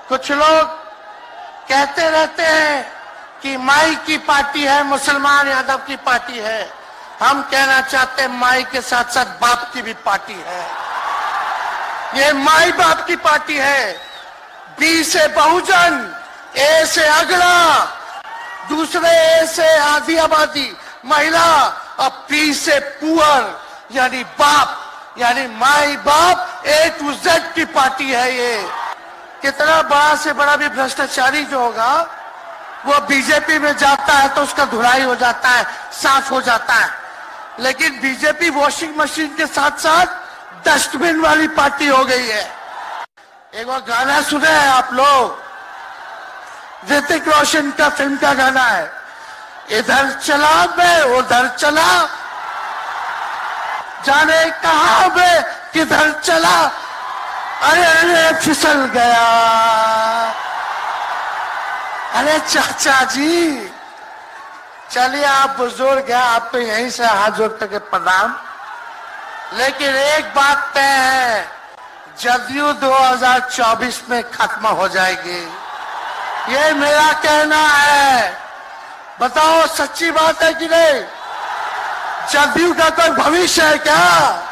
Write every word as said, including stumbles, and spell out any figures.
कुछ लोग कहते रहते हैं कि माई की पार्टी है, मुसलमान यादव की पार्टी है। हम कहना चाहते हैं माई के साथ साथ बाप की भी पार्टी है। ये माई बाप की पार्टी है। बी से बहुजन, ए से अगला, दूसरे ए से आधी आबादी महिला और पी से पुअर यानी बाप, यानी माई बाप ए टू जेड की पार्टी है ये। कितना बड़ा से बड़ा भी भ्रष्टाचारी जो होगा वो बीजेपी में जाता है तो उसका धुलाई हो जाता है, साफ हो जाता है। लेकिन बीजेपी वॉशिंग मशीन के साथ साथ डस्टबिन वाली पार्टी हो गई है। एक बार गाना सुने हैं आप लोग, ऋतिक रोशन का फिल्म का गाना है, इधर चला मैं उधर चला, जाने कहां मैं किधर चला, अरे अरे फिसल गया। अरे चाचा जी, चलिए आप बुजुर्ग हैं, आपको यहीं से हाथ जोड़ करके प्रणाम। लेकिन एक बात तय है, जदयू दो हज़ार चौबीस में खत्म हो जाएगी, ये मेरा कहना है। बताओ सच्ची बात है कि नहीं? जदयू का कोई भविष्य है क्या?